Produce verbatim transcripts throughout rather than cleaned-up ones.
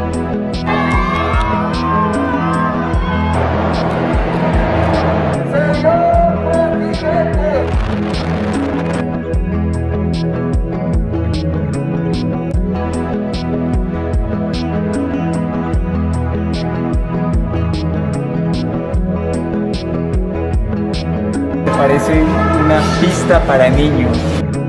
Parece una pista para niños.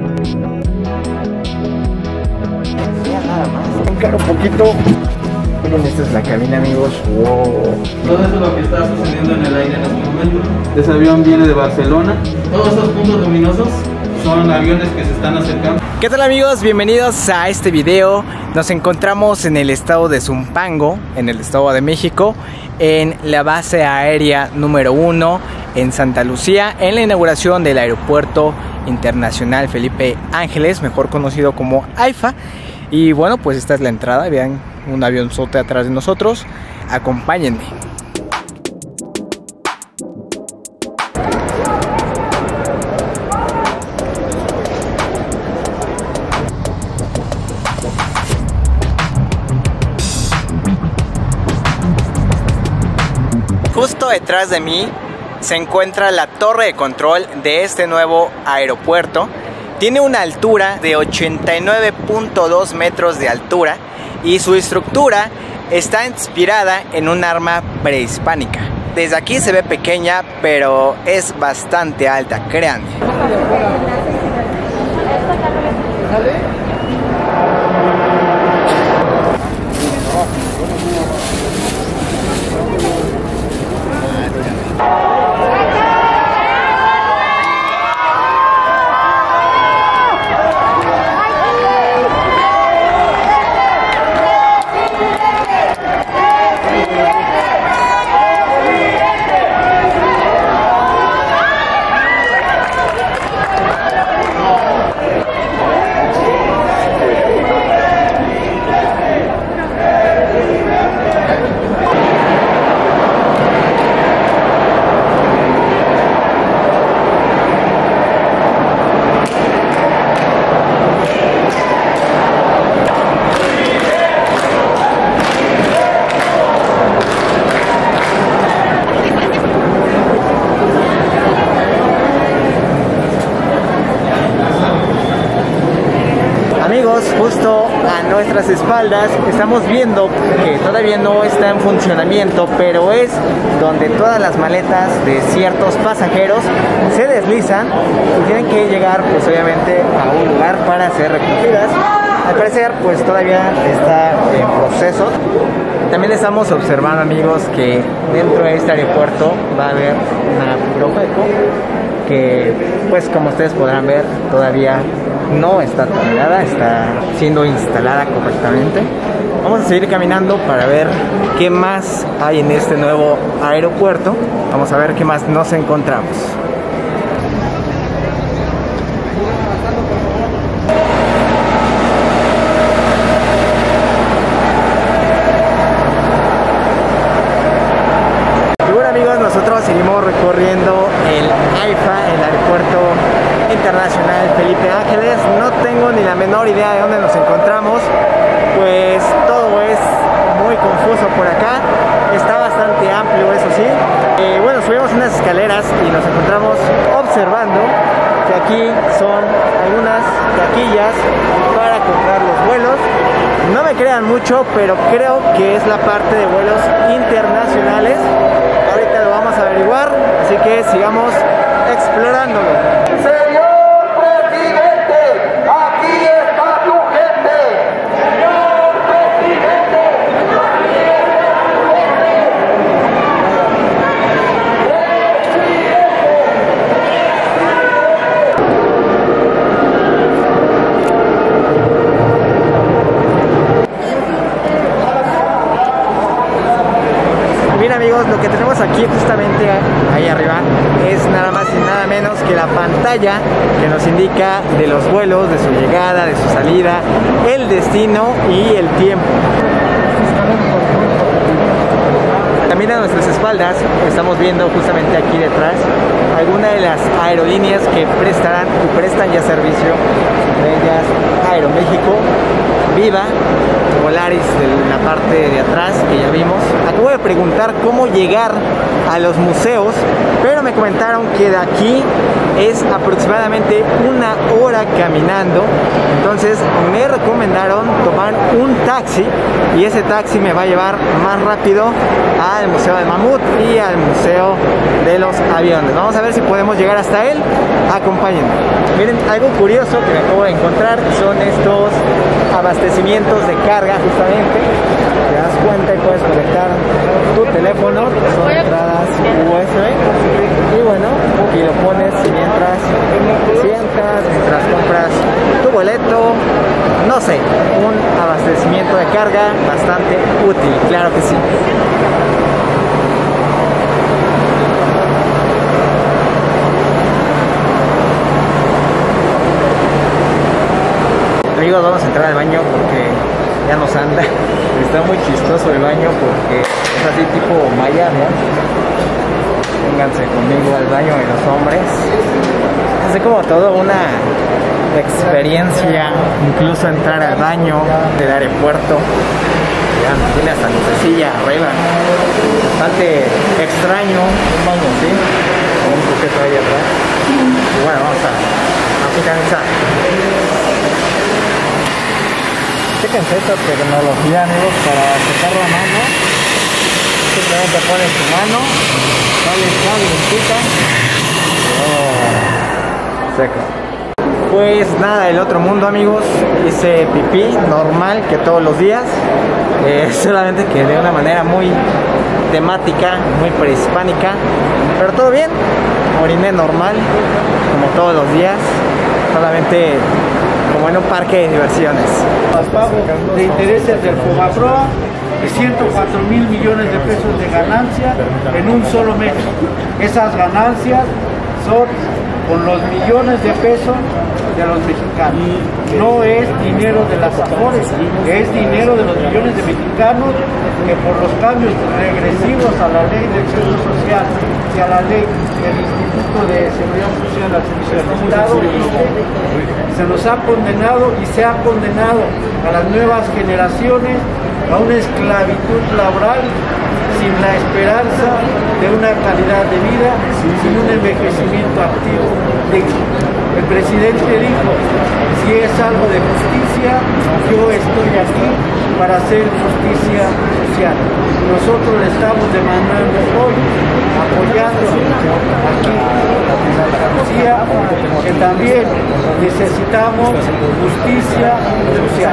Vean nada más. Encara un poquito. Miren, esta es la cabina, amigos. Wow. Todo eso es lo que está sucediendo en el aire en este momento. Ese avión viene de Barcelona. Todos esos puntos luminosos son aviones que se están acercando. ¿Qué tal, amigos? Bienvenidos a este video. Nos encontramos en el estado de Zumpango, en el estado de México, en la base aérea número uno en Santa Lucía, en la inauguración del Aeropuerto Internacional Felipe Ángeles, mejor conocido como AIFA. Y bueno, pues esta es la entrada. Vean un avionzote atrás de nosotros. Acompáñenme. Justo detrás de mí se encuentra la torre de control de este nuevo aeropuerto. Tiene una altura de ochenta y nueve punto dos metros de altura y su estructura está inspirada en un arma prehispánica. Desde aquí se ve pequeña, pero es bastante alta, créanme. Justo a nuestras espaldas estamos viendo que todavía no está en funcionamiento, pero es donde todas las maletas de ciertos pasajeros se deslizan y tienen que llegar, pues obviamente, a un lugar para ser recogidas. Al parecer, pues todavía está en proceso. También estamos observando, amigos, que dentro de este aeropuerto va a haber una Profeco que, pues como ustedes podrán ver, todavía no está terminada, está siendo instalada correctamente. Vamos a seguir caminando para ver qué más hay en este nuevo aeropuerto. Vamos a ver qué más nos encontramos. Y bueno, amigos, nosotros seguimos recorriendo el AIFA, el Aeropuerto Internacional Felipe Ángeles. No tengo ni la menor idea de dónde nos encontramos, pues todo es muy confuso por acá. Está bastante amplio, eso sí. Eh, bueno, subimos unas escaleras y nos encontramos observando que aquí son algunas taquillas para comprar los vuelos. No me crean mucho, pero creo que es la parte de vuelos internacionales. Ahorita lo vamos a averiguar, así que sigamos explorándolo. Amigos, lo que tenemos aquí justamente ahí arriba es nada más y nada menos que la pantalla que nos indica de los vuelos, de su llegada, de su salida, el destino y el tiempo. También Bien a nuestras espaldas estamos viendo justamente aquí detrás algunas de las aerolíneas que prestarán y prestan ya servicio, de ellas Aeroméxico, Viva, Volaris de la parte de atrás que ya vimos. Acabo de preguntar cómo llegar a los museos, pero me comentaron que de aquí es aproximadamente una hora caminando. Entonces me recomendaron tomar un taxi y ese taxi me va a llevar más rápido al Museo del Mamut y al Museo de los Aviones. Vamos a ver si podemos llegar hasta él. Acompáñenme. Miren, algo curioso que me acabo de encontrar son estos abastecimientos de carga justamente. Te das cuenta y puedes conectar tu teléfono, son entradas U S B y bueno, y lo pones mientras sientas, mientras compras tu boleto, no sé, un abastecimiento de carga bastante útil, claro que sí. Amigos, vamos a entrar al baño porque ya nos anda. Está muy chistoso el baño porque es así tipo Miami. Vénganse conmigo al baño de los hombres. Es así como toda una experiencia, incluso entrar al baño del aeropuerto. Vean, tiene hasta lucecilla arriba. Bastante extraño un baño así, con un sujeto ahí atrás. Y bueno, vamos a, a finalizar. Chéquense esta tecnología, amigos, para secar la mano. Simplemente pones tu mano, sale calientita. Oh, seca. Pues nada, el otro mundo, amigos. Hice pipí normal que todos los días. Eh, solamente que de una manera muy temática, muy prehispánica. Pero todo bien. Oriné normal, como todos los días. Solamente como en un parque de diversiones. Los pagos de intereses del Fobaproa de ciento cuatro mil millones de pesos de ganancia en un solo mes. Esas ganancias son con los millones de pesos de los mexicanos. No es dinero de las Afores, es dinero de los millones de mexicanos que por los cambios regresivos a la ley del Seguro Social y a la ley del Instituto de Seguridad Social al Servicio del Estado, se nos ha condenado y se ha condenado a las nuevas generaciones a una esclavitud laboral sin la esperanza de una calidad de vida, sin un envejecimiento activo digno. El presidente dijo, si es algo de justicia, yo estoy aquí para hacer justicia social. Nosotros le estamos demandando hoy, apoyando aquí a Andalucía, que también necesitamos justicia social.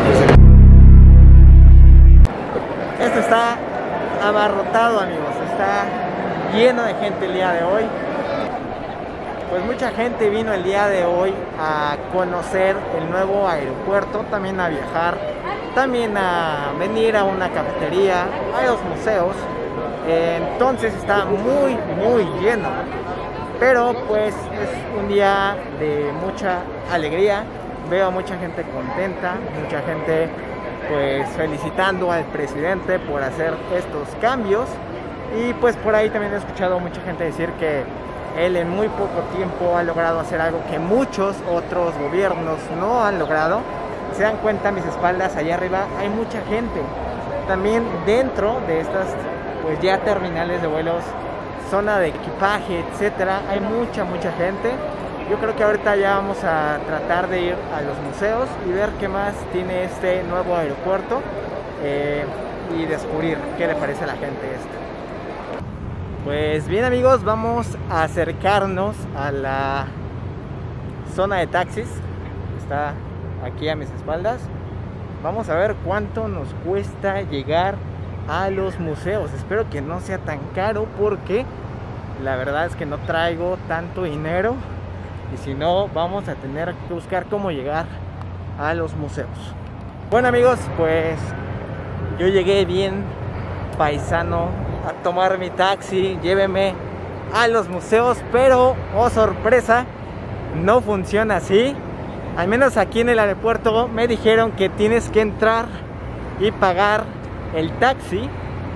Esto está abarrotado, amigos, está lleno de gente el día de hoy. Pues mucha gente vino el día de hoy a conocer el nuevo aeropuerto, también a viajar, también a venir a una cafetería, a los museos. Entonces está muy muy lleno, pero pues es un día de mucha alegría. Veo a mucha gente contenta, mucha gente pues felicitando al presidente por hacer estos cambios. Y pues por ahí también he escuchado a mucha gente decir que él en muy poco tiempo ha logrado hacer algo que muchos otros gobiernos no han logrado. Se dan cuenta a mis espaldas, allá arriba hay mucha gente. También dentro de estas pues ya terminales de vuelos, zona de equipaje, etcétera, hay mucha mucha gente. Yo creo que ahorita ya vamos a tratar de ir a los museos y ver qué más tiene este nuevo aeropuerto, eh, y descubrir qué le parece a la gente esto. Pues bien, amigos, vamos a acercarnos a la zona de taxis. Está aquí a mis espaldas. Vamos a ver cuánto nos cuesta llegar a los museos. Espero que no sea tan caro porque la verdad es que no traigo tanto dinero. Y si no, vamos a tener que buscar cómo llegar a los museos. Bueno, amigos, pues yo llegué bien paisano a tomar mi taxi, lléveme a los museos, pero oh sorpresa, no funciona así. Al menos aquí en el aeropuerto me dijeron que tienes que entrar y pagar el taxi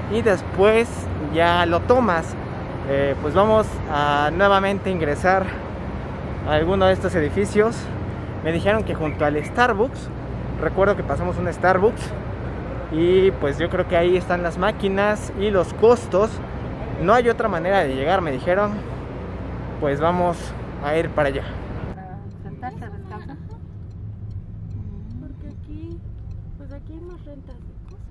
y después ya lo tomas. Eh, pues vamos a nuevamente ingresar a alguno de estos edificios. Me dijeron que junto al Starbucks, recuerdo que pasamos un Starbucks, y pues yo creo que ahí están las máquinas y los costos. No hay otra manera de llegar, me dijeron. Pues vamos a ir para allá. ¿Sentarse a descansar? Porque aquí, pues aquí hay más rentas de cosas.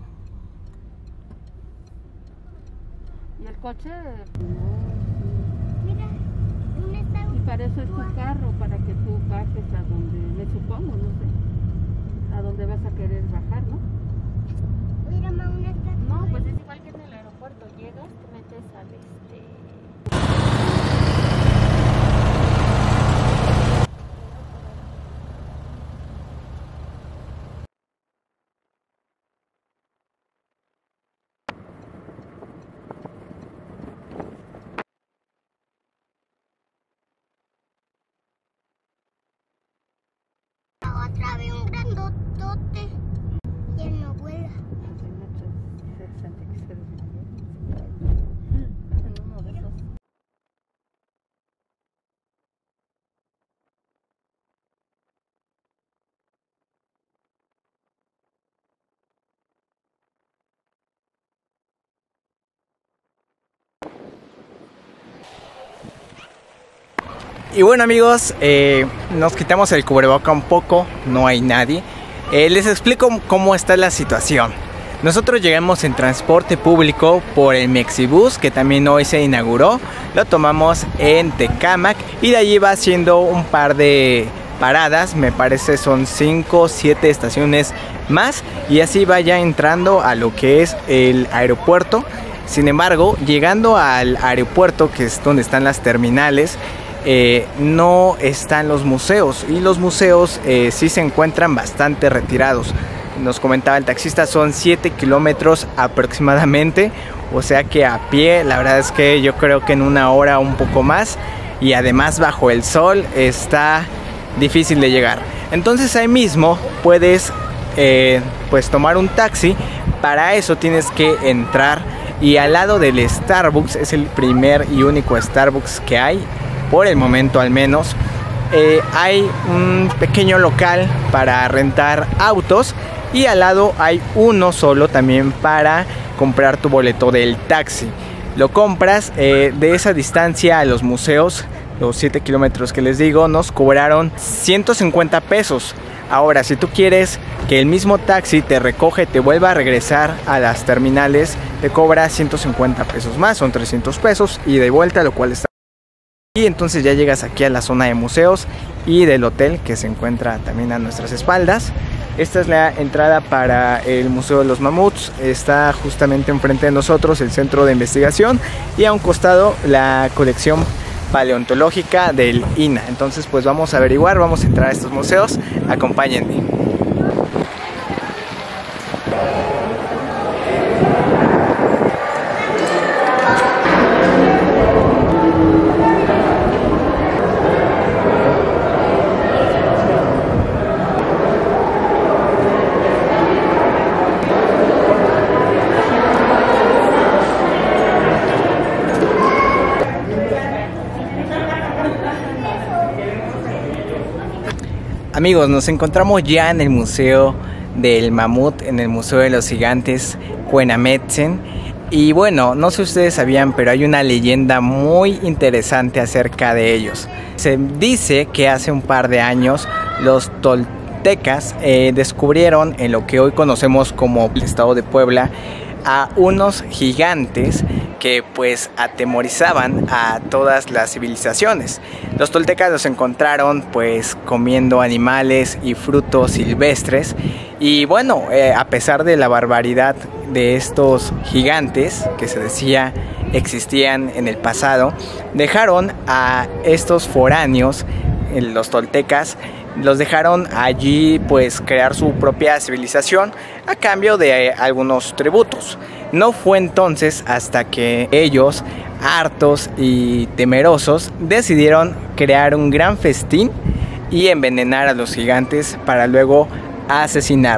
Y el coche, Mira, un Starbucks. y para eso es tu carro, para que tú bajes a donde, me supongo, no sé, a donde vas a querer bajar, ¿no? Mira, ma, un Starbucks. No, pues es igual que en el aeropuerto, llegas, te metes al este... Otra vez un grandotote. Y él no vuela. Y bueno amigos, eh, nos quitamos el cubreboca un poco, no hay nadie. Eh, les explico cómo está la situación. Nosotros llegamos en transporte público por el Mexibus, que también hoy se inauguró. Lo tomamos en Tecámac y de allí va haciendo un par de paradas, me parece son cinco o siete estaciones más, y así vaya entrando a lo que es el aeropuerto. Sin embargo, llegando al aeropuerto, que es donde están las terminales, Eh, no están los museos, y los museos eh, sí se encuentran bastante retirados. Nos comentaba el taxista, son siete kilómetros aproximadamente, o sea que a pie la verdad es que yo creo que en una hora un poco más, y además bajo el sol está difícil de llegar. Entonces ahí mismo puedes eh, pues tomar un taxi. Para eso tienes que entrar, y al lado del Starbucks, es el primer y único Starbucks que hay por el momento al menos, eh, hay un pequeño local para rentar autos, y al lado hay uno solo también para comprar tu boleto del taxi. Lo compras, eh, de esa distancia a los museos, los siete kilómetros que les digo, nos cobraron ciento cincuenta pesos. Ahora, si tú quieres que el mismo taxi te recoge y te vuelva a regresar a las terminales, te cobra ciento cincuenta pesos más, son trescientos pesos y de vuelta, lo cual está. Y entonces ya llegas aquí a la zona de museos y del hotel, que se encuentra también a nuestras espaldas. Esta es la entrada para el Museo de los Mamuts. Está justamente enfrente de nosotros el centro de investigación, y a un costado la colección paleontológica del I N A. Entonces pues vamos a averiguar, vamos a entrar a estos museos. Acompáñenme. Amigos, nos encontramos ya en el Museo del Mamut, en el Museo de los Gigantes Cuenametzen. Y bueno, no sé si ustedes sabían, pero hay una leyenda muy interesante acerca de ellos. Se dice que hace un par de años los toltecas eh, descubrieron en lo que hoy conocemos como el estado de Puebla a unos gigantes que pues atemorizaban a todas las civilizaciones. Los toltecas los encontraron pues comiendo animales y frutos silvestres, y bueno, eh, a pesar de la barbaridad de estos gigantes que se decía existían en el pasado, dejaron a estos foráneos, los toltecas, los dejaron allí pues crear su propia civilización a cambio de algunos tributos. No fue entonces hasta que ellos, hartos y temerosos, decidieron crear un gran festín y envenenar a los gigantes para luego asesinarlos.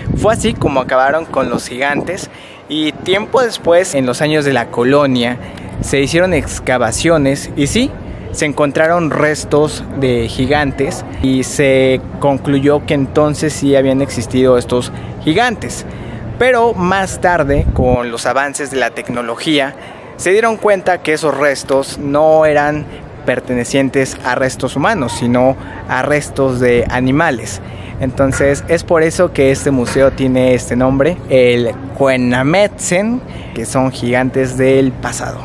Fue así como acabaron con los gigantes, y tiempo después, en los años de la colonia, se hicieron excavaciones y sí, se encontraron restos de gigantes y se concluyó que entonces sí habían existido estos gigantes. Pero más tarde, con los avances de la tecnología, se dieron cuenta que esos restos no eran pertenecientes a restos humanos, sino a restos de animales. Entonces es por eso que este museo tiene este nombre, el Cuenametzen, que son gigantes del pasado.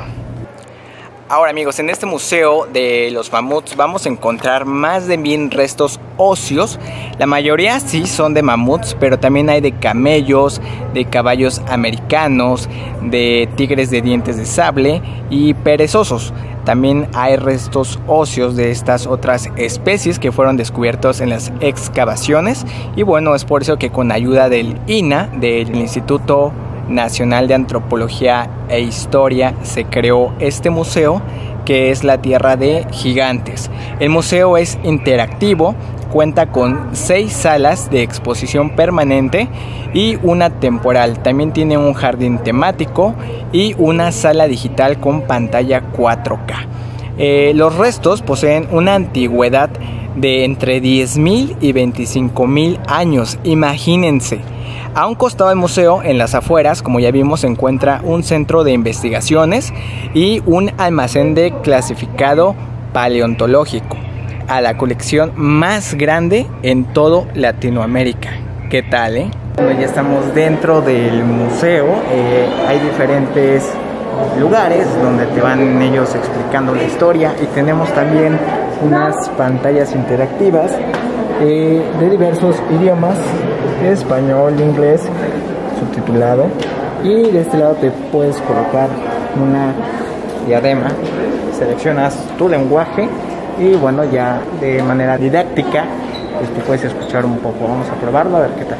Ahora amigos, en este museo de los mamuts vamos a encontrar más de mil restos óseos. La mayoría sí son de mamuts, pero también hay de camellos, de caballos americanos, de tigres de dientes de sable y perezosos. También hay restos óseos de estas otras especies que fueron descubiertos en las excavaciones. Y bueno, es por eso que con ayuda del I N A, del Instituto Nacional de Antropología e Historia, se creó este museo, que es la Tierra de Gigantes. El museo es interactivo, cuenta con seis salas de exposición permanente y una temporal. También tiene un jardín temático y una sala digital con pantalla cuatro K. Eh, los restos poseen una antigüedad de entre diez mil y veinticinco mil años, imagínense. A un costado del museo, en las afueras, como ya vimos, se encuentra un centro de investigaciones y un almacén de clasificado paleontológico, a la colección más grande en todo Latinoamérica. ¿Qué tal, eh? Bueno, ya estamos dentro del museo. Eh, hay diferentes lugares donde te van ellos explicando la historia, y tenemos también unas pantallas interactivas eh, de diversos idiomas: español, inglés, subtitulado, y de este lado te puedes colocar una diadema, seleccionas tu lenguaje y bueno, ya de manera didáctica pues tú puedes escuchar un poco. Vamos a probarlo a ver qué tal.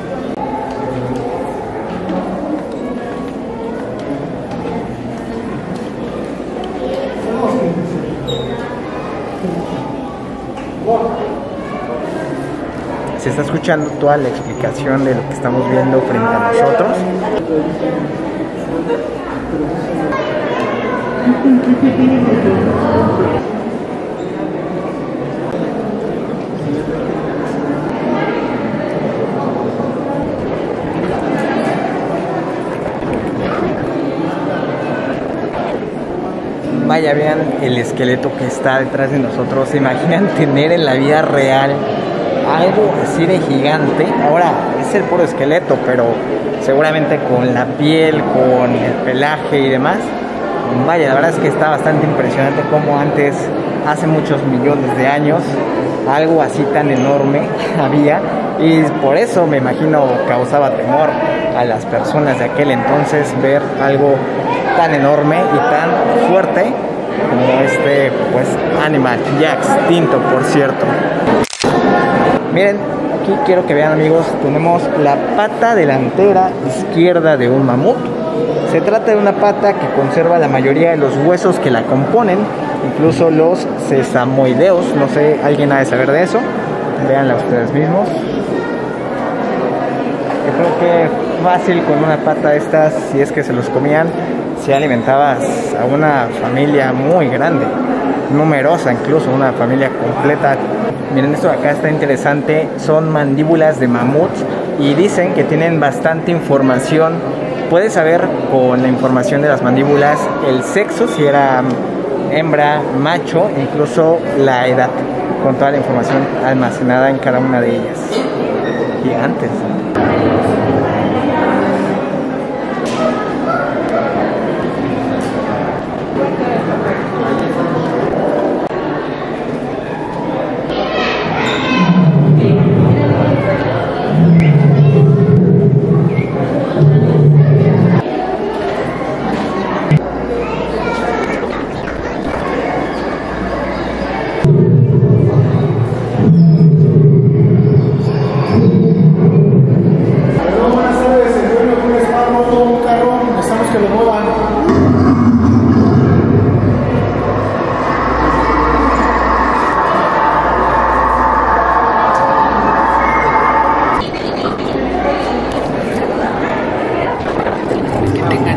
Se está escuchando toda la explicación de lo que estamos viendo frente a nosotros. Vaya, vean el esqueleto que está detrás de nosotros. ¿Se imaginan tener en la vida real algo así de gigante? Ahora es el puro esqueleto, pero seguramente con la piel, con el pelaje y demás. Vaya, la verdad es que está bastante impresionante cómo antes, hace muchos millones de años, algo así tan enorme había, y por eso me imagino causaba temor a las personas de aquel entonces ver algo tan enorme y tan fuerte como este pues animal, ya extinto por cierto. Miren, aquí quiero que vean amigos, tenemos la pata delantera izquierda de un mamut. Se trata de una pata que conserva la mayoría de los huesos que la componen, incluso los sesamoideos. No sé, alguien ha de saber de eso. Véanla ustedes mismos. Yo creo que fácil con una pata de estas, si es que se los comían, si alimentabas a una familia muy grande, numerosa, incluso una familia completa. Miren, esto de acá está interesante, son mandíbulas de mamut y dicen que tienen bastante información. Puedes saber con la información de las mandíbulas el sexo, si era hembra, macho, incluso la edad, con toda la información almacenada en cada una de ellas. Gigantes.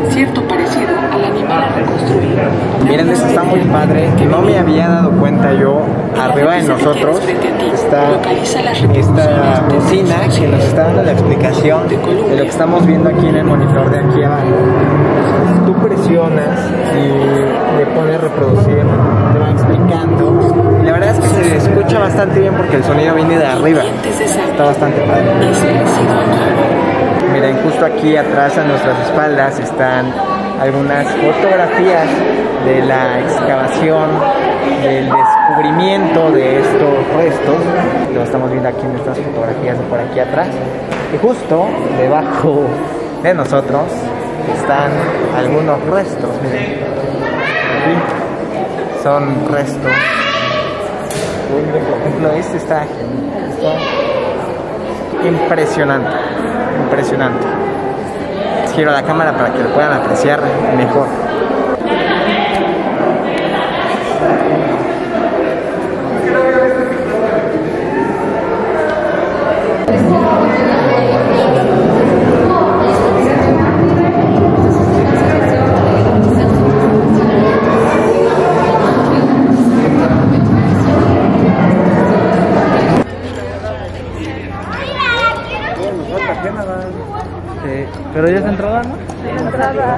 muestran cierto parecido al animal a reconstruir. Miren, esto está muy padre, que no me había dado cuenta yo. Arriba de nosotros está esta bocina que nos está dando la explicación de lo que estamos viendo aquí en el monitor de aquí abajo. Entonces, tú presionas y le pones reproducir, te va explicando. Y la verdad es que se escucha bastante bien porque el sonido viene de arriba. Está bastante padre. Miren, justo aquí atrás a nuestras espaldas están algunas fotografías de la excavación, del descubrimiento de estos restos. Lo estamos viendo aquí en estas fotografías de por aquí atrás. Y justo debajo de nosotros están algunos restos. Miren, aquí son restos. Uy, miren, por ejemplo, este está, está impresionante, impresionante. Giro la cámara para que lo puedan apreciar mejor. Eh, pero ya es entrada, ¿no? Entrada.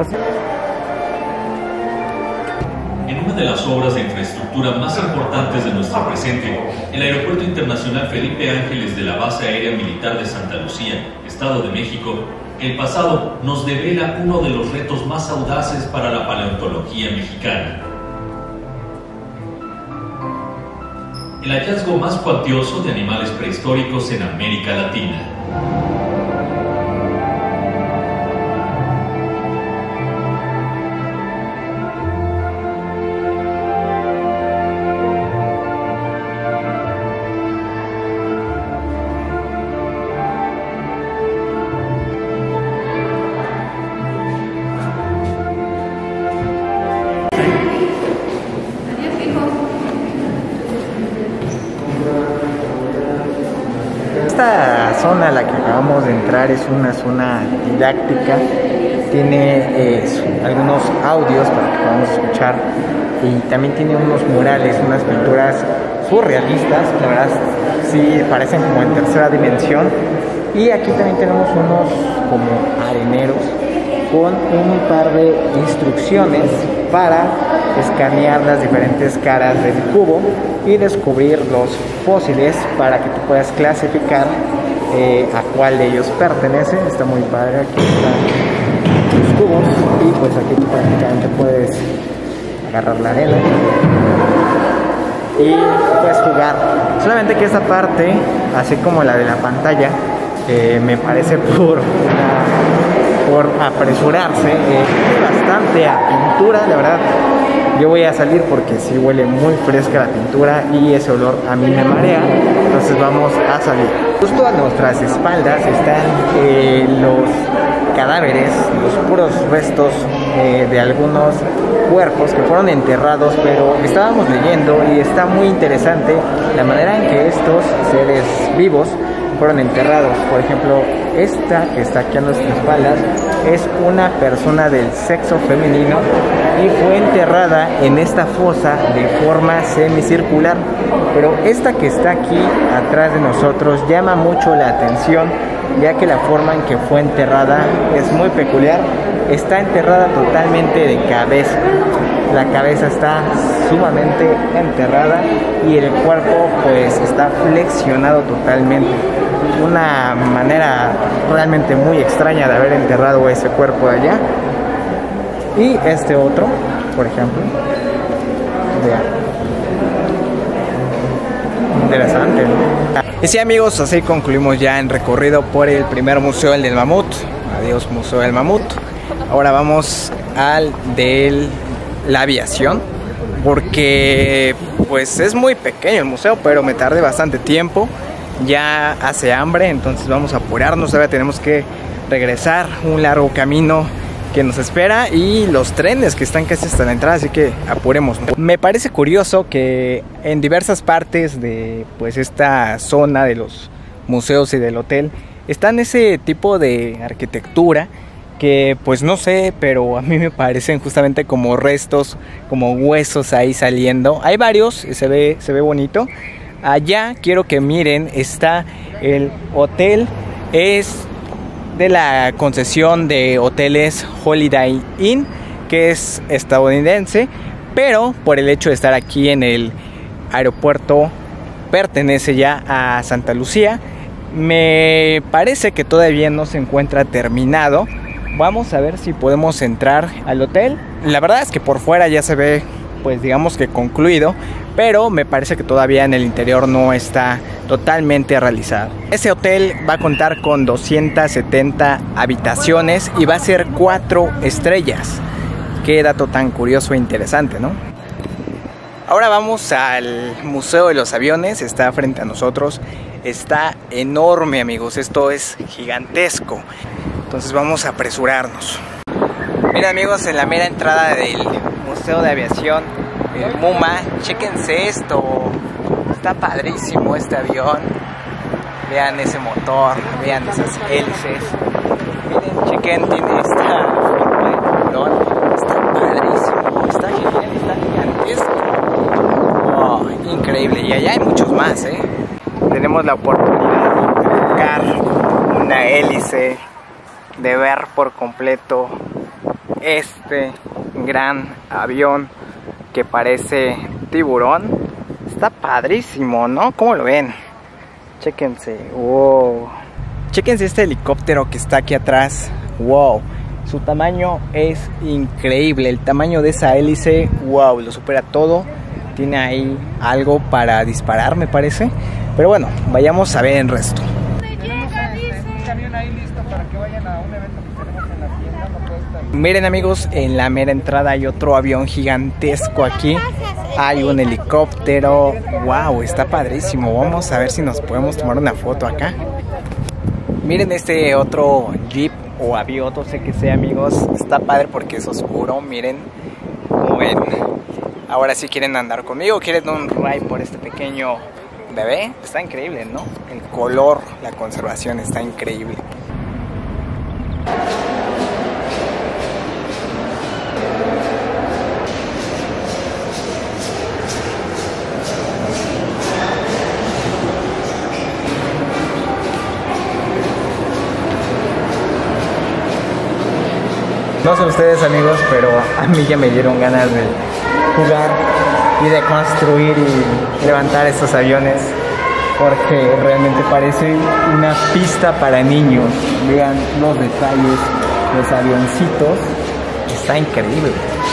En una de las obras de infraestructura más importantes de nuestro presente, el Aeropuerto Internacional Felipe Ángeles de la Base Aérea Militar de Santa Lucía, Estado de México, el pasado nos devela uno de los retos más audaces para la paleontología mexicana. El hallazgo más cuantioso de animales prehistóricos en América Latina. Esta zona a la que acabamos de entrar es una zona didáctica, tiene eh, algunos audios para que podamos escuchar y también tiene unos murales, unas pinturas surrealistas, la verdad sí parecen como en tercera dimensión. Y aquí también tenemos unos como areneros con un par de instrucciones para escanear las diferentes caras del cubo y descubrir los fósiles para que tú puedas clasificar eh, a cuál de ellos pertenece. Está muy padre, aquí están los cubos y pues aquí tú prácticamente puedes agarrar la arena y puedes jugar. Solamente que esta parte, así como la de la pantalla, eh, me parece por una, por apresurarse, eh, bastante a pintura, la verdad. Yo voy a salir porque sí huele muy fresca la pintura y ese olor a mí me marea, entonces vamos a salir. Justo a nuestras espaldas están eh, los cadáveres, los puros restos eh, de algunos cuerpos que fueron enterrados, pero estábamos leyendo y está muy interesante la manera en que estos seres vivos fueron enterrados. Por ejemplo, esta que está aquí a nuestras espaldas es una persona del sexo femenino y fue enterrada en esta fosa de forma semicircular, pero esta que está aquí atrás de nosotros llama mucho la atención, ya que la forma en que fue enterrada es muy peculiar. Está enterrada totalmente de cabeza, la cabeza está sumamente enterrada y el cuerpo pues está flexionado totalmente. Una manera realmente muy extraña de haber enterrado ese cuerpo de allá. Y este otro, por ejemplo, vean, interesante, ¿no? Y sí, amigos, así concluimos ya el recorrido por el primer museo, el del mamut. Adiós, Museo del Mamut. Ahora vamos al de la aviación, porque pues es muy pequeño el museo, pero me tardé bastante tiempo. Ya hace hambre, entonces vamos a apurarnos. Ahora tenemos que regresar, un largo camino que nos espera y los trenes que están casi hasta la entrada, así que apuremos. Me parece curioso que en diversas partes de pues esta zona de los museos y del hotel están ese tipo de arquitectura que pues no sé, pero a mí me parecen justamente como restos, como huesos ahí saliendo. Hay varios, se ve, se ve bonito. Allá quiero que miren, está el hotel, es de la concesión de hoteles Holiday Inn, que es estadounidense, pero por el hecho de estar aquí en el aeropuerto pertenece ya a Santa Lucía. Me parece que todavía no se encuentra terminado. Vamos a ver si podemos entrar al hotel. La verdad es que por fuera ya se ve, pues digamos que concluido, pero me parece que todavía en el interior no está totalmente realizado. Ese hotel va a contar con doscientas setenta habitaciones y va a ser cuatro estrellas. Qué dato tan curioso e interesante, ¿no? Ahora vamos al Museo de los Aviones, está frente a nosotros. Está enorme, amigos, esto es gigantesco. Entonces vamos a apresurarnos. Miren, amigos, en la mera entrada del Museo de Aviación, el MUMA, chéquense esto. Está padrísimo este avión. Vean ese motor, vean esas hélices. Miren, chequen, tiene esta forma de tiburón. Está padrísimo, está genial, está gigantesco. Oh, increíble, y allá hay muchos más, ¿eh? Tenemos la oportunidad de tocar una hélice, de ver por completo este gran avión que parece tiburón. Está padrísimo, ¿no? ¿Cómo lo ven? Chéquense, wow. Chéquense este helicóptero que está aquí atrás. Wow, su tamaño es increíble. El tamaño de esa hélice, wow, lo supera todo. Tiene ahí algo para disparar, me parece. Pero bueno, vayamos a ver el resto. Miren, amigos, en la mera entrada hay otro avión gigantesco aquí. Hay un helicóptero. Wow, está padrísimo. Vamos a ver si nos podemos tomar una foto acá. Miren este otro jeep o avión, no sé qué sea, amigos. Está padre porque es oscuro. Miren, como ven. Ahora sí quieren andar conmigo, quieren un ride por este pequeño bebé. Está increíble, ¿no? El color, la conservación está increíble. No sé ustedes, amigos, pero a mí ya me dieron ganas de jugar y de construir y levantar estos aviones, porque realmente parece una pista para niños. Vean los detalles, los avioncitos, está increíble.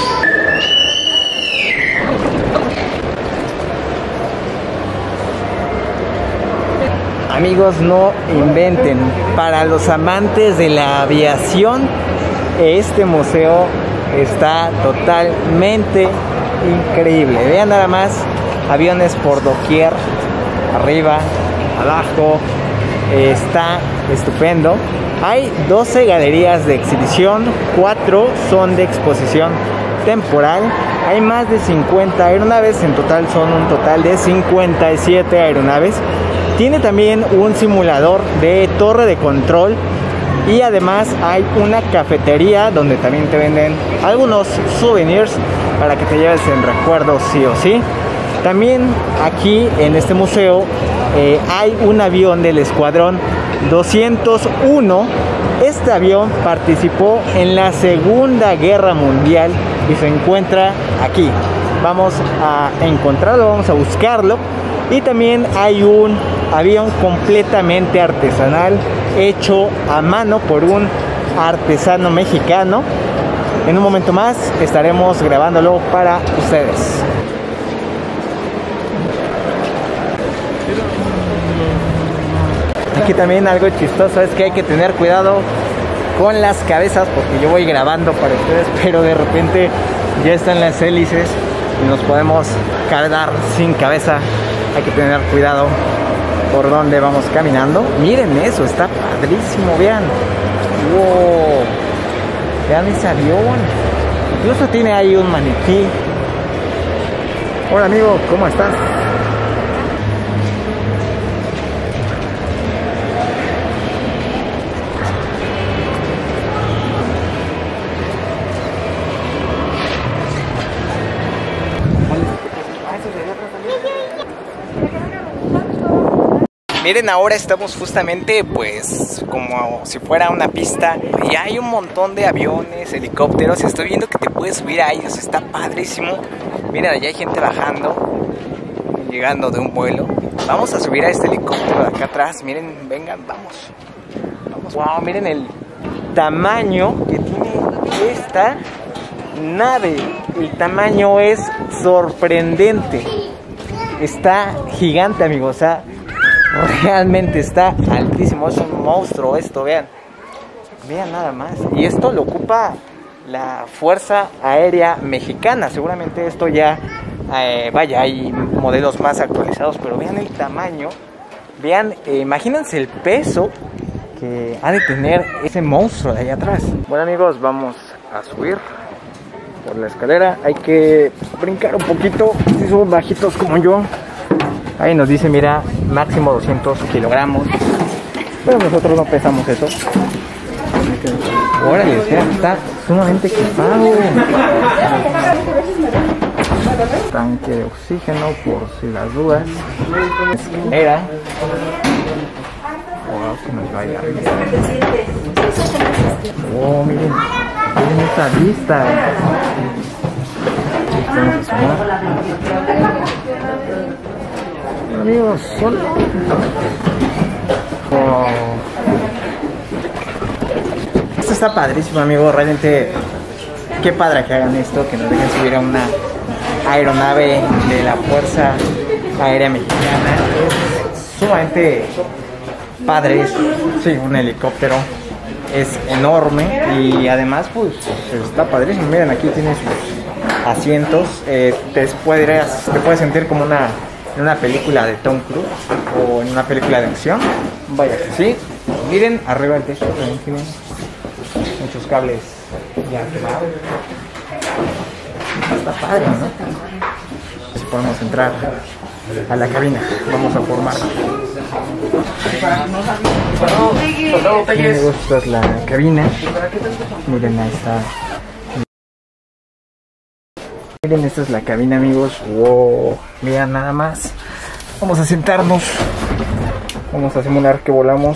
Amigos, no inventen. Para los amantes de la aviación, este museo está totalmente increíble. Vean nada más, aviones por doquier, arriba, abajo. Está estupendo. Hay doce galerías de exhibición, cuatro son de exposición temporal. Hay más de cincuenta aeronaves, en total son un total de cincuenta y siete aeronaves. Tiene también un simulador de torre de control. Y además hay una cafetería donde también te venden algunos souvenirs para que te lleves en recuerdo sí o sí. También aquí en este museo eh, hay un avión del escuadrón doscientos uno. Este avión participó en la Segunda Guerra Mundial y se encuentra aquí. Vamos a encontrarlo, vamos a buscarlo. Y también hay un avión completamente artesanal, hecho a mano por un artesano mexicano. En un momento más estaremos grabándolo para ustedes. Aquí también algo chistoso es que hay que tener cuidado con las cabezas, porque yo voy grabando para ustedes, pero de repente ya están las hélices y nos podemos quedar sin cabeza. Hay que tener cuidado por donde vamos caminando. Miren eso, está padrísimo, vean. Wow. Vean ese avión. Incluso tiene ahí un maniquí. Hola amigo, ¿cómo estás? Miren, ahora estamos justamente pues como si fuera una pista y hay un montón de aviones, helicópteros. Estoy viendo que te puedes subir a ellos, está padrísimo. Miren, allá hay gente bajando, llegando de un vuelo. Vamos a subir a este helicóptero de acá atrás. Miren, vengan, vamos. Vamos. Wow, miren el tamaño que tiene esta nave. El tamaño es sorprendente. Está gigante, amigos. O sea, realmente está altísimo. Es un monstruo esto, vean. Vean nada más. Y esto lo ocupa la Fuerza Aérea Mexicana. Seguramente esto ya, eh, vaya, hay modelos más actualizados. Pero vean el tamaño. Vean, eh, imagínense el peso que ha de tener ese monstruo de allá atrás. Bueno, amigos, vamos a subir por la escalera. Hay que brincar un poquito si son bajitos como yo. Ahí nos dice, mira, máximo doscientos kilogramos. Pero nosotros no pesamos eso. Órale, o sea, está sumamente equipado. Tanque de oxígeno por si las dudas. Escalera. Wow, que nos vaya arriba. Oh, miren. Miren esta vista. Vamos a sumar. Amigos, solo. Wow. Esto está padrísimo, amigos. Realmente, qué padre que hagan esto, que nos dejen subir a una aeronave de la Fuerza Aérea Mexicana. Es sumamente padre. Es, sí, un helicóptero. Es enorme y además, pues, está padrísimo. Miren, aquí tiene sus asientos. Eh, te, puedes, te puedes sentir como una en una película de Tom Cruise o en una película de acción. Vaya que sí. Miren, arriba del techo también tiene muchos cables ya clavados. Está padre, ¿no? Si podemos entrar a la cabina, vamos a formar. Me gusta la cabina. Miren, ahí está. Miren, esta es la cabina, amigos. Wow, vean nada más. Vamos a sentarnos. Vamos a simular que volamos.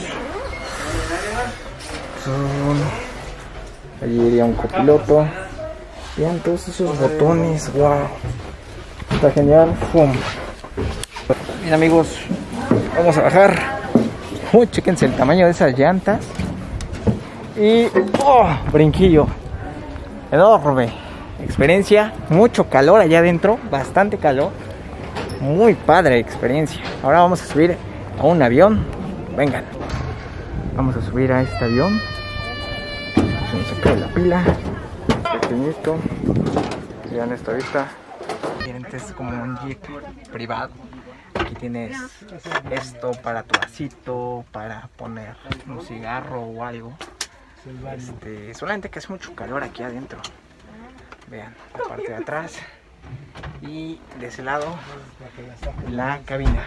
Allí iría un copiloto. Vean todos esos botones. Wow, está genial. ¡Fum! Bien, amigos, vamos a bajar. Uh, chéquense el tamaño de esas llantas. Y oh, brinquillo enorme. Experiencia, mucho calor allá adentro, bastante calor. Muy padre experiencia. Ahora vamos a subir a un avión. Vengan, vamos a subir a este avión. Se nos acaba la pila. Pequeñito. Vean esta vista. Miren, este es como un jeep privado. Aquí tienes esto para tu vasito, para poner un cigarro o algo. Este, solamente que hace mucho calor aquí adentro. Vean la parte de atrás y de ese lado la cabina.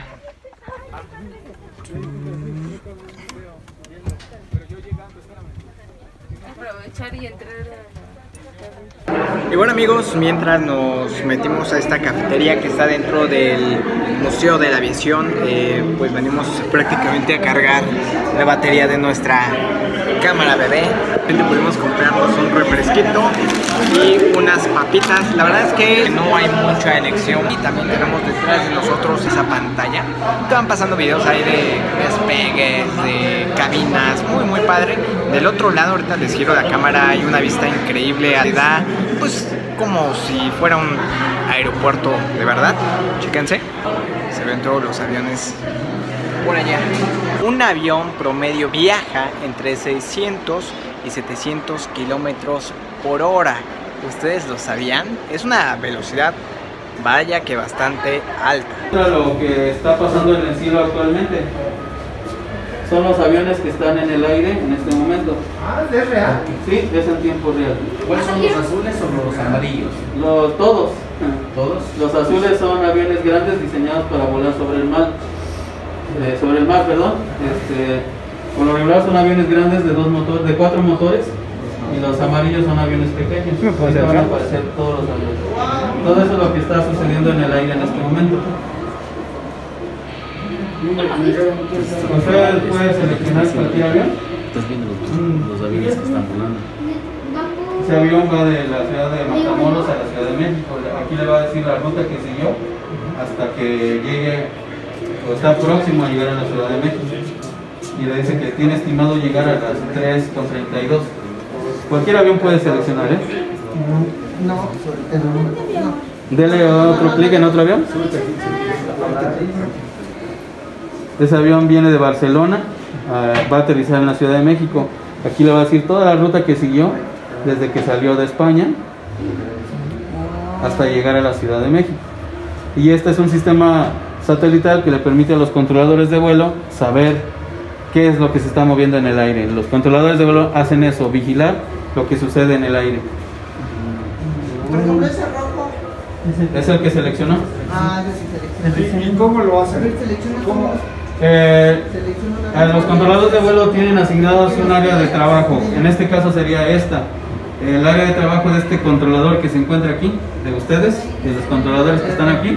Aprovechar y entrar Y bueno, amigos, mientras nos metimos a esta cafetería que está dentro del Museo de la Aviación, eh, pues venimos prácticamente a cargar la batería de nuestra cámara bebé. Pudimos comprarnos un refresquito y unas papitas. La verdad es que no hay mucha elección y también tenemos detrás de nosotros esa pantalla. Te van pasando videos ahí de despegues, de cabinas, muy muy padre. Del otro lado, ahorita les giro la cámara, hay una vista increíble, le da pues como si fuera un aeropuerto de verdad. Chéquense, se ven todos los aviones por allá. Un avión promedio viaja entre seiscientos y setecientos kilómetros por hora. ¿Ustedes lo sabían? Es una velocidad, vaya que bastante alta. Lo que está pasando en el cielo actualmente son los aviones que están en el aire en este momento. Ah, ¿es real? Sí, es en tiempo real. ¿Cuáles son los azules o los amarillos? Los, todos. ¿Todos? Los azules son aviones grandes diseñados para volar sobre el mar. Eh, sobre el mar, perdón. Este, por lo regular son aviones grandes de dos motores, de cuatro motores, y los amarillos son aviones pequeños. Ahí van a aparecer todos los aviones. Todo eso es lo que está sucediendo en el aire en este momento. ¿Usted puede seleccionar cualquier avión? Estás viendo los, los aviones que están volando. Ese avión va de la ciudad de Matamoros a la Ciudad de México. Aquí le va a decir la ruta que siguió hasta que llegue o está próximo a llegar a la Ciudad de México. Y le dice que tiene estimado llegar a las tres con treinta y dos. Cualquier avión puede seleccionar, ¿eh? No, no. Dele otro clic en otro avión. Ese avión viene de Barcelona, uh, va a aterrizar en la Ciudad de México. Aquí le va a decir toda la ruta que siguió desde que salió de España hasta llegar a la Ciudad de México. Y este es un sistema satelital que le permite a los controladores de vuelo saber qué es lo que se está moviendo en el aire. Los controladores de vuelo hacen eso, vigilar lo que sucede en el aire. Por ejemplo, ese rojo. ¿Es el que seleccionó? Ah, ese sí selecciona. ¿Y cómo lo hacen? Selecciona ¿Cómo? Eh, los controladores de vuelo tienen asignados un área de trabajo. En este caso sería esta. El área de trabajo de este controlador que se encuentra aquí, de ustedes, de los controladores que están aquí.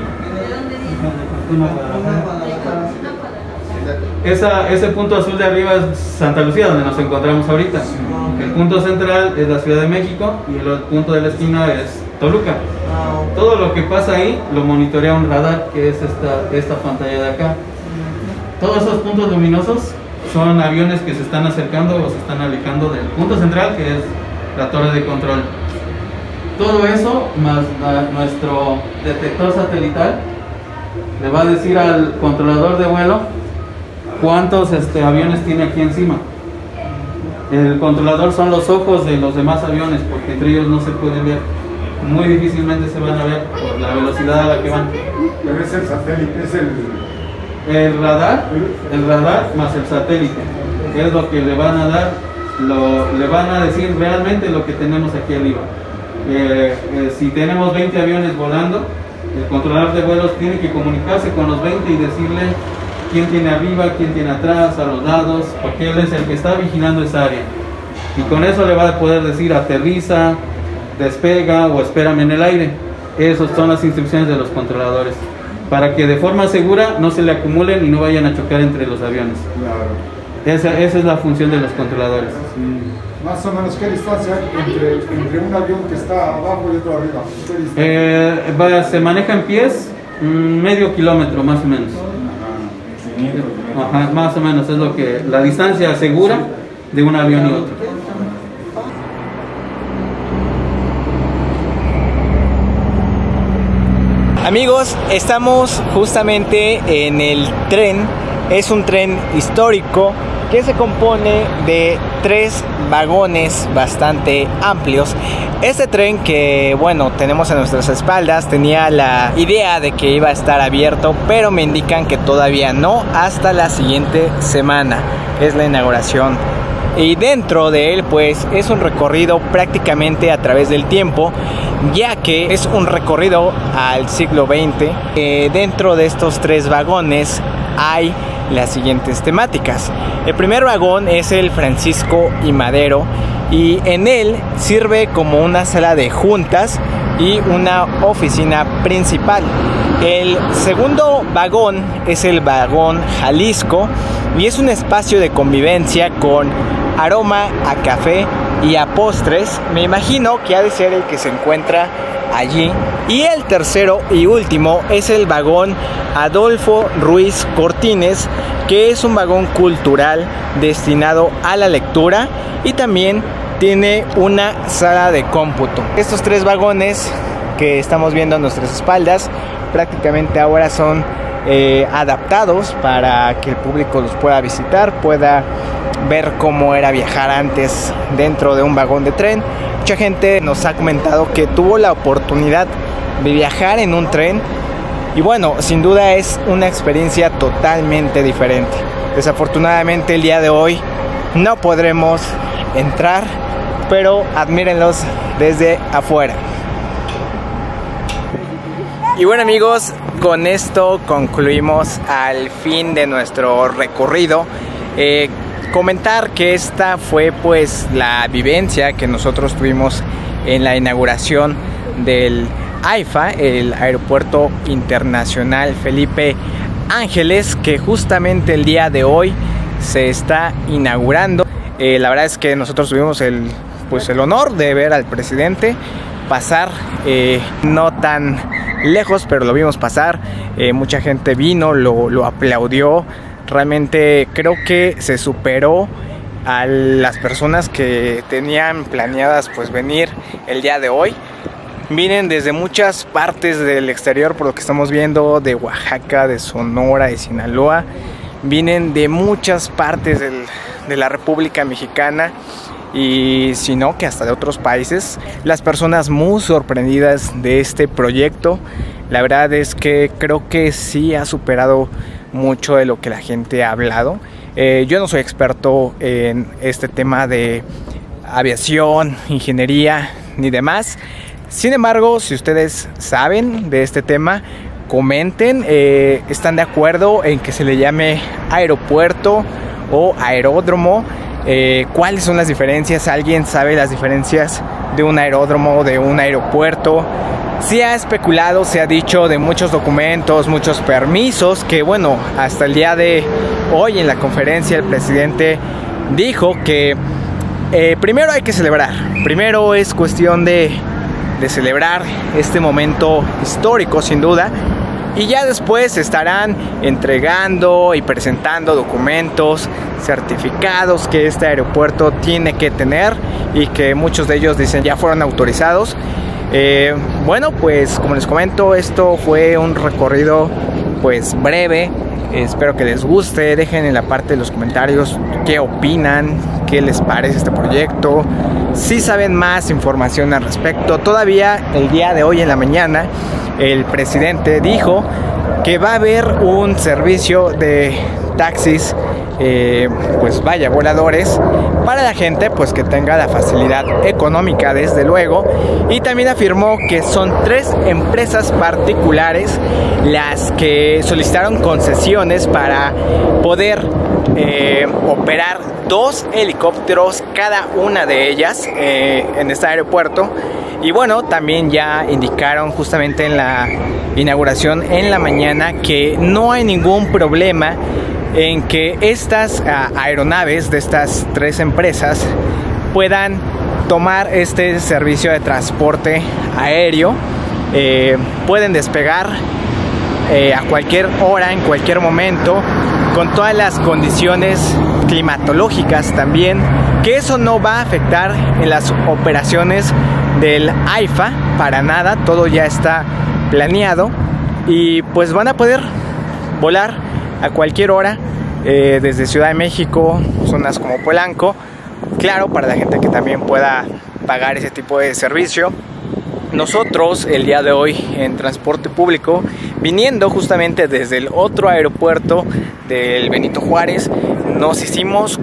Esa, ese punto azul de arriba es Santa Lucía, donde nos encontramos ahorita. El punto central es la Ciudad de México y el punto de la esquina es Toluca. Todo lo que pasa ahí lo monitorea un radar, que es esta, esta pantalla de acá. Todos esos puntos luminosos son aviones que se están acercando o se están alejando del punto central, que es la torre de control. Todo eso, más la, nuestro detector satelital, le va a decir al controlador de vuelo cuántos este, aviones tiene aquí encima. El controlador son los ojos de los demás aviones, porque entre ellos no se pueden ver. Muy difícilmente se van a ver por la velocidad a la que van. Pero es el satélite, es el... El radar, el radar más el satélite, es lo que le van a dar, lo, le van a decir realmente lo que tenemos aquí arriba. Eh, eh, si tenemos veinte aviones volando, el controlador de vuelos tiene que comunicarse con los veinte y decirle quién tiene arriba, quién tiene atrás, a los lados, porque él es el que está vigilando esa área. Y con eso le va a poder decir aterriza, despega o espérame en el aire. Esas son las instrucciones de los controladores, para que de forma segura no se le acumulen y no vayan a chocar entre los aviones. Claro. Esa, esa es la función de los controladores. Sí. Más o menos, ¿qué distancia hay entre, entre un avión que está abajo y otro arriba? ¿Qué distancia? Eh, va, se maneja en pies, mm, medio kilómetro más o menos. Ajá, más o menos es lo que la distancia segura de un avión y otro. Amigos, estamos justamente en el tren. Es un tren histórico que se compone de tres vagones bastante amplios. Este tren que, bueno, tenemos a nuestras espaldas tenía la idea de que iba a estar abierto, pero me indican que todavía no, hasta la siguiente semana, que es la inauguración. Y dentro de él pues es un recorrido prácticamente a través del tiempo, ya que es un recorrido al siglo veinte. Eh, dentro de estos tres vagones hay las siguientes temáticas. El primer vagón es el Francisco y Madero, y en él sirve como una sala de juntas y una oficina principal. El segundo vagón es el vagón Jalisco, y es un espacio de convivencia con aroma a café y a postres. Me imagino que ha de ser el que se encuentra allí. Y el tercero y último es el vagón Adolfo Ruiz Cortines, que es un vagón cultural destinado a la lectura y también tiene una sala de cómputo. Estos tres vagones que estamos viendo a nuestras espaldas prácticamente ahora son eh, adaptados para que el público los pueda visitar, pueda ver cómo era viajar antes dentro de un vagón de tren. Mucha gente nos ha comentado que tuvo la oportunidad de viajar en un tren, y bueno, sin duda es una experiencia totalmente diferente. Desafortunadamente el día de hoy no podremos entrar, pero admírenlos desde afuera. Y bueno amigos, con esto concluimos al fin de nuestro recorrido. Eh, comentar que esta fue pues la vivencia que nosotros tuvimos en la inauguración del AIFA, el Aeropuerto Internacional Felipe Ángeles, que justamente el día de hoy se está inaugurando. Eh, la verdad es que nosotros tuvimos el, pues el honor de ver al presidente pasar, eh, no tan lejos, pero lo vimos pasar. Eh, mucha gente vino, lo, lo aplaudió. Realmente creo que se superó a las personas que tenían planeadas pues venir el día de hoy. Vienen desde muchas partes del exterior, por lo que estamos viendo, de Oaxaca, de Sonora, de Sinaloa. Vienen de muchas partes del, de la República Mexicana, y si no, que hasta de otros países. Las personas muy sorprendidas de este proyecto. La verdad es que creo que sí ha superado mucho de lo que la gente ha hablado. Eh, yo no soy experto en este tema de aviación, ingeniería ni demás. Sin embargo, si ustedes saben de este tema, comenten. Eh, ¿Están de acuerdo en que se le llame aeropuerto o aeródromo? Eh, ¿Cuáles son las diferencias? ¿Alguien sabe las diferencias de un aeródromo, de un aeropuerto? Se ha especulado, se ha dicho de muchos documentos, muchos permisos, que bueno, hasta el día de hoy en la conferencia el presidente dijo que eh, primero hay que celebrar. Primero es cuestión de, de celebrar este momento histórico, sin duda. Y ya después estarán entregando y presentando documentos, certificados que este aeropuerto tiene que tener, y que muchos de ellos dicen ya fueron autorizados. Eh, bueno, pues como les comento, esto fue un recorrido pues breve. Espero que les guste. Dejen en la parte de los comentarios qué opinan, qué les parece este proyecto, si saben más información al respecto. Todavía el día de hoy en la mañana el presidente dijo que va a haber un servicio de taxis, eh, pues vaya, voladores, para la gente pues que tenga la facilidad económica, desde luego. Y también afirmó que son tres empresas particulares las que solicitaron concesiones para poder eh, operar dos helicópteros cada una de ellas eh, en este aeropuerto. Y bueno, también ya indicaron justamente en la inauguración en la mañana que no hay ningún problema en que estas uh, aeronaves de estas tres empresas puedan tomar este servicio de transporte aéreo. Eh, pueden despegar eh, a cualquier hora, en cualquier momento, con todas las condiciones climatológicas también, que eso no va a afectar en las operaciones del AIFA para nada. Todo ya está planeado y pues van a poder volar a cualquier hora eh, desde Ciudad de México, zonas como Polanco, claro, para la gente que también pueda pagar ese tipo de servicio. Nosotros el día de hoy en transporte público, viniendo justamente desde el otro aeropuerto del Benito Juárez, nos hicimos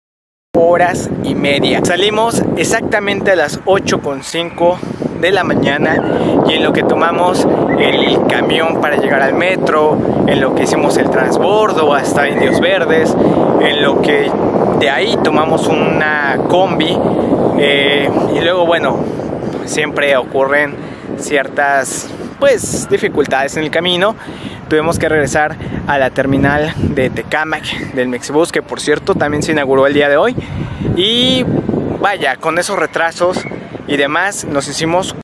horas y media. Salimos exactamente a las ocho con cinco de la mañana, y en lo que tomamos el camión para llegar al metro, en lo que hicimos el transbordo hasta Indios Verdes, en lo que de ahí tomamos una combi, eh, y luego bueno, siempre ocurren ciertas pues dificultades en el camino. Tuvimos que regresar a la terminal de Tecámac del Mexibus, que por cierto también se inauguró el día de hoy. Y vaya, con esos retrasos y demás nos hicimos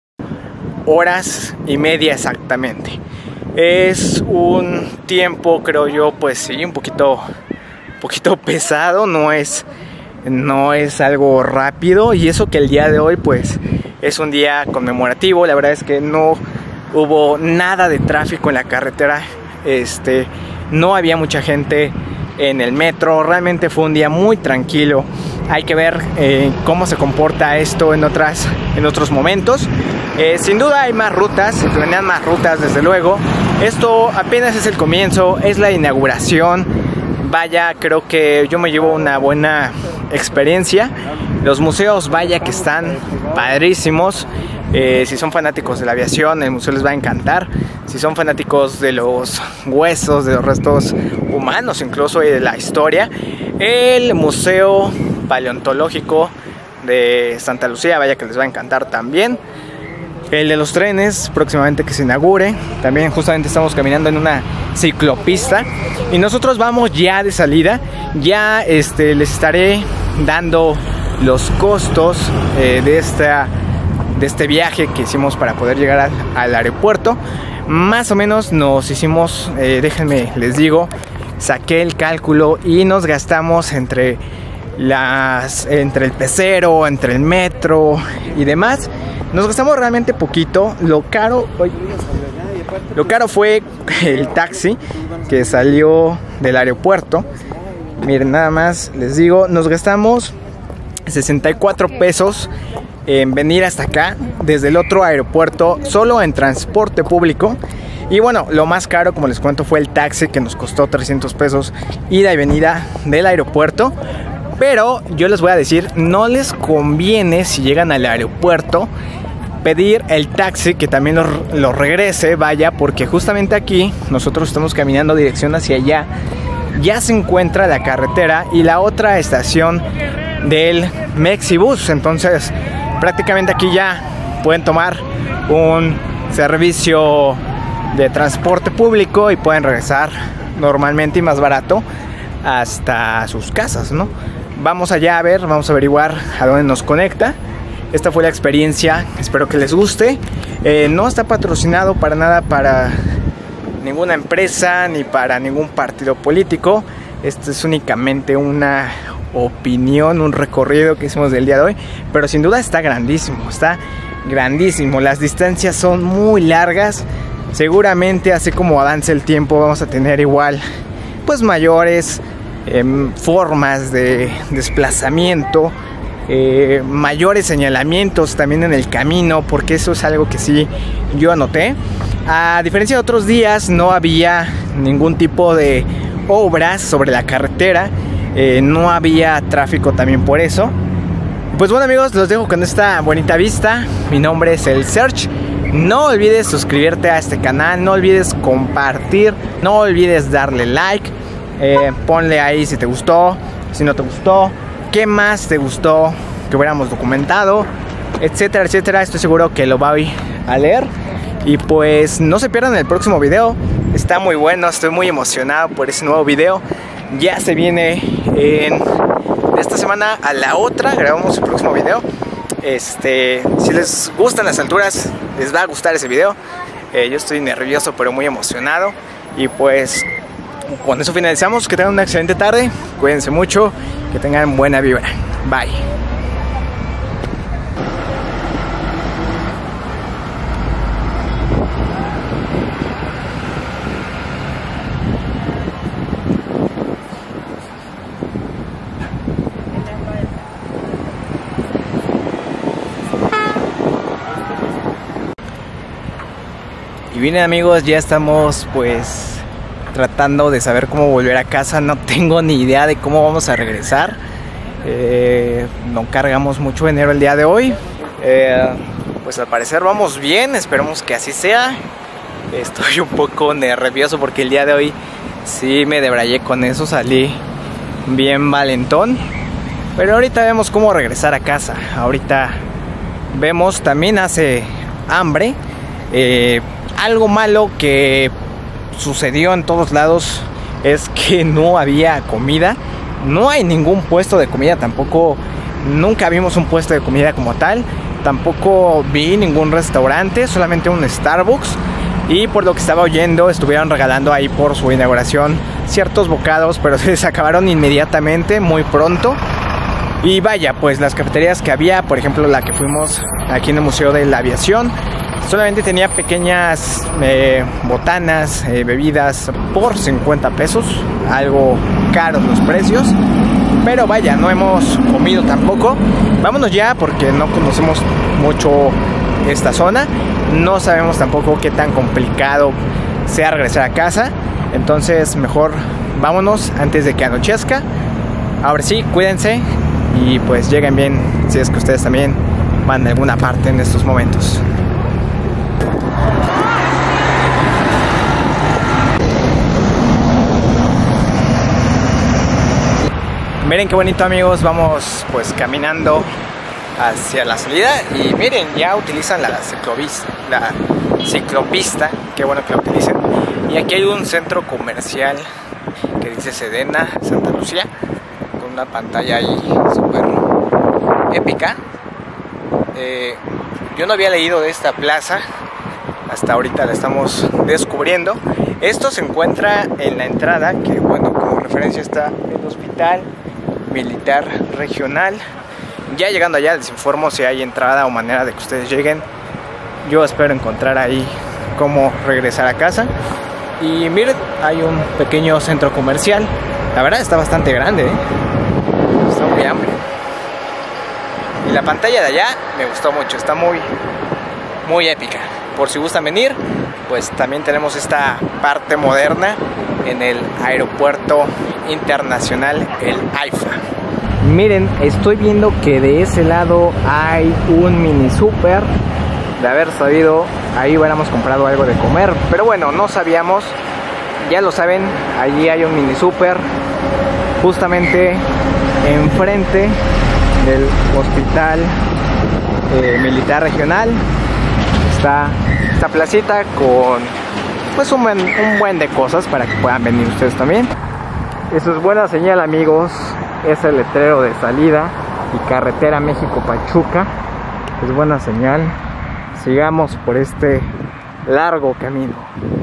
horas y media exactamente. Es un tiempo, creo yo, pues sí, un poquito, un poquito pesado. No es, no es algo rápido, y eso que el día de hoy pues es un día conmemorativo. La verdad es que no hubo nada de tráfico en la carretera, este, no había mucha gente en el metro. Realmente fue un día muy tranquilo. Hay que ver eh, cómo se comporta esto en otras, en otros momentos. Eh, sin duda hay más rutas, se planean más rutas desde luego. Esto apenas es el comienzo, es la inauguración. Vaya, creo que yo me llevo una buena experiencia. Los museos, vaya que están padrísimos. Eh, si son fanáticos de la aviación, el museo les va a encantar. Si son fanáticos de los huesos, de los restos humanos incluso, y de la historia, el Museo Paleontológico de Santa Lucía, vaya que les va a encantar también. el de los trenes, próximamente que se inaugure. También justamente estamos caminando en una ciclopista y nosotros vamos ya de salida. Ya este, les estaré dando los costos eh, de, esta, de este viaje que hicimos para poder llegar al, al aeropuerto. Más o menos nos hicimos, eh, déjenme les digo, saqué el cálculo y nos gastamos entre, las, entre el pecero, entre el metro y demás. Nos gastamos realmente poquito. Lo caro, lo caro fue el taxi que salió del aeropuerto. Miren, nada más les digo, nos gastamos sesenta y cuatro pesos en venir hasta acá desde el otro aeropuerto, solo en transporte público. Y bueno, lo más caro, como les cuento, fue el taxi, que nos costó trescientos pesos ida y venida del aeropuerto. Pero yo les voy a decir, no les conviene, si llegan al aeropuerto, pedir el taxi que también lo, lo regrese, vaya, porque justamente aquí nosotros estamos caminando dirección hacia allá. Ya se encuentra la carretera y la otra estación del Mexibus. Entonces prácticamente aquí ya pueden tomar un servicio de transporte público y pueden regresar normalmente y más barato hasta sus casas, ¿no? Vamos allá a ver, vamos a averiguar a dónde nos conecta. Esta fue la experiencia, espero que les guste. Eh, no está patrocinado para nada para ninguna empresa ni para ningún partido político. Esto es únicamente una opinión, un recorrido que hicimos del día de hoy. Pero sin duda está grandísimo, está grandísimo. Las distancias son muy largas. Seguramente así como avance el tiempo vamos a tener igual pues mayores eh, formas de desplazamiento. Eh, mayores señalamientos también en el camino, porque eso es algo que sí yo anoté. A diferencia de otros días, no había ningún tipo de obras sobre la carretera, eh, no había tráfico también por eso. Pues bueno amigos, los dejo con esta bonita vista. Mi nombre es el Serge. No olvides suscribirte a este canal, no olvides compartir, no olvides darle like, eh, ponle ahí si te gustó, si no te gustó, qué más te gustó que hubiéramos documentado, etcétera, etcétera. Estoy seguro que lo voy a leer. Y pues no se pierdan el próximo video. Está muy bueno, estoy muy emocionado por ese nuevo video. Ya se viene en de esta semana a la otra, grabamos el próximo video. Este, si les gustan las alturas, les va a gustar ese video. eh, Yo estoy nervioso pero muy emocionado. Y pues con eso finalizamos. Que tengan una excelente tarde, cuídense mucho, que tengan buena vibra. Bye. Y bien amigos, ya estamos pues tratando de saber cómo volver a casa. No tengo ni idea de cómo vamos a regresar. eh, No cargamos mucho dinero el día de hoy. eh, Pues al parecer vamos bien, esperemos que así sea. Estoy un poco nervioso porque el día de hoy sí me debrayé con eso, salí bien valentón. Pero ahorita vemos cómo regresar a casa. Ahorita vemos, también hace hambre. eh, Algo malo que sucedió en todos lados es que no había comida. No hay ningún puesto de comida tampoco. Nunca vimos un puesto de comida como tal. Tampoco vi ningún restaurante, solamente un Starbucks. Y por lo que estaba oyendo, estuvieron regalando ahí por su inauguración ciertos bocados, pero se les acabaron inmediatamente, muy pronto. Y vaya, pues las cafeterías que había, por ejemplo la que fuimos aquí en el Museo de la Aviación, solamente tenía pequeñas eh, botanas, eh, bebidas por cincuenta pesos. Algo caros los precios. Pero vaya, no hemos comido tampoco. Vámonos ya porque no conocemos mucho esta zona. No sabemos tampoco qué tan complicado sea regresar a casa. Entonces mejor vámonos antes de que anochezca. Ahora sí, cuídense y pues lleguen bien si es que ustedes también van a alguna parte en estos momentos. Miren qué bonito amigos, vamos pues caminando hacia la salida. Y miren, ya utilizan la ciclovista, la ciclopista, qué bueno que la utilicen. Y aquí hay un centro comercial que dice Sedena Santa Lucía, con una pantalla ahí súper épica. Eh, yo no había leído de esta plaza, hasta ahorita la estamos descubriendo. Esto se encuentra en la entrada, que bueno, como referencia está el Hospital Militar Regional. Ya llegando allá les informo si hay entrada o manera de que ustedes lleguen. Yo espero encontrar ahí cómo regresar a casa. Y miren, hay un pequeño centro comercial. La verdad está bastante grande, ¿eh? Está muy amplio. Y la pantalla de allá me gustó mucho, está muy, muy épica. Por si gustan venir, pues también tenemos esta parte moderna en el Aeropuerto Internacional El AIFA. Miren, estoy viendo que de ese lado hay un mini super. De haber sabido, ahí hubiéramos comprado algo de comer, pero bueno, no sabíamos. Ya lo saben, allí hay un mini super justamente enfrente del Hospital eh, Militar Regional. Está esta placita con pues un buen, un buen de cosas para que puedan venir ustedes también. Eso es buena señal, amigos. Es el letrero de salida y carretera México-Pachuca. Es buena señal. Sigamos por este largo camino.